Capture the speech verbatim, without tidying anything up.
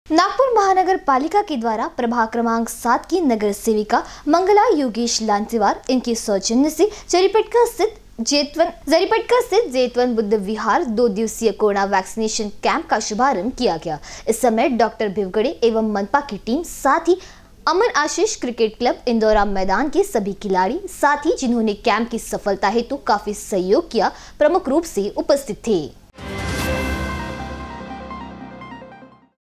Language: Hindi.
नागपुर महानगर पालिका के द्वारा प्रभाग क्रमांक सात की नगर सेविका मंगला योगेश लांचेवार इनके सौजन्य से जरीपटका स्थित जेतवन जरीपटका स्थित जेतवन बुद्ध विहार दो दिवसीय कोरोना वैक्सीनेशन कैंप का शुभारंभ किया गया। इस समय डॉक्टर भिवगड़े एवं मनपा की टीम, साथ ही अमन आशीष क्रिकेट क्लब इंदौरा मैदान के सभी खिलाड़ी, साथ ही जिन्होंने कैंप की सफलता हेतु काफी सहयोग किया, प्रमुख रूप से उपस्थित थे।